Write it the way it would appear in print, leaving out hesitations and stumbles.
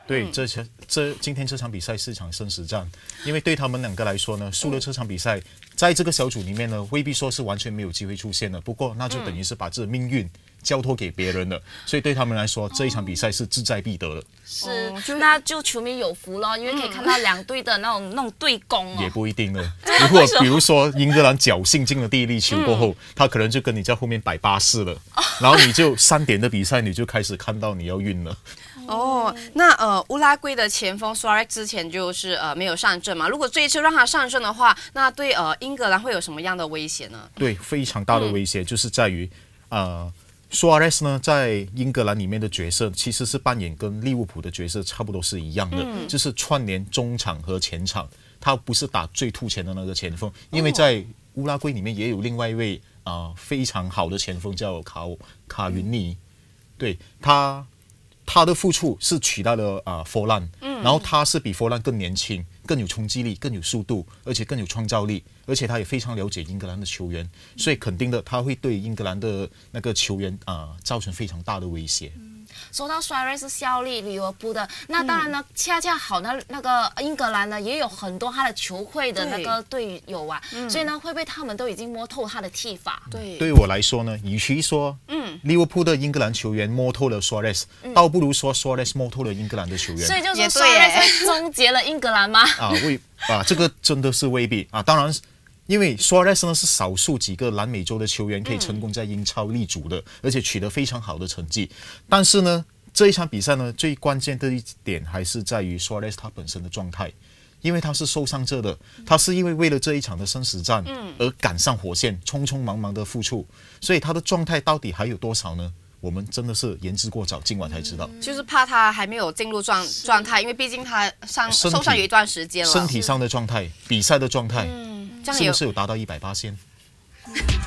对，今天这场比赛是一场生死战，因为对他们两个来说呢，输了这场比赛，在这个小组里面呢，未必说是完全没有机会出现的。不过那就等于是把这命运交托给别人了，所以对他们来说，这一场比赛是志在必得的。 是，那就球迷有福了，因为可以看到两队的那种对攻也不一定呢。如果比如说英格兰侥幸进了第一粒球过后，他可能就跟你在后面摆巴士了，然后你就3点的比赛，你就开始看到你要晕了。 哦，那乌拉圭的前锋 Suarez 之前就是没有上阵嘛，如果这一次让他上阵的话，那对英格兰会有什么样的威胁呢？ 对，非常大的威胁就是在于Suarez 呢，在英格兰里面的角色其实是扮演跟利物浦的角色差不多是一样的，就是串联中场和前场，他不是打最突前的那个前锋，因为在乌拉圭里面也有另外一位非常好的前锋叫卡云尼，对他的付出是取代了佛兰，然后他是比佛兰更年轻、更有冲击力、更有速度，而且更有创造力，而且他也非常了解英格兰的球员，所以肯定的他会对英格兰的那个球员造成非常大的威胁。 说到 Suarez 是效力利物浦的，那当然呢，恰恰好那个英格兰呢也有很多他的球会的那个队友啊，所以呢会不会他们都已经摸透他的踢法？ 对我来说呢，与其说利物浦的英格兰球员摸透了 Suarez，倒不如说 Suarez 摸透了英格兰的球员。 所以就说 Suarez 终结了英格兰吗？ 这个真的是未必啊，当然。因为 Suarez 呢是少数几个南美洲的球员可以成功在英超立足的，而且取得非常好的成绩。但是呢，这一场比赛呢，最关键的一点还是在于 Suarez 他本身的状态，因为他是受伤者的，他是因为为了这一场的生死战而赶上火线，匆匆忙忙的付出，所以他的状态到底还有多少呢？我们真的是言之过早，今晚才知道。 就是怕他还没有进入状态，因为毕竟他受伤有一段时间了。 身体上的状态，比赛的状态，是不是有达到180%？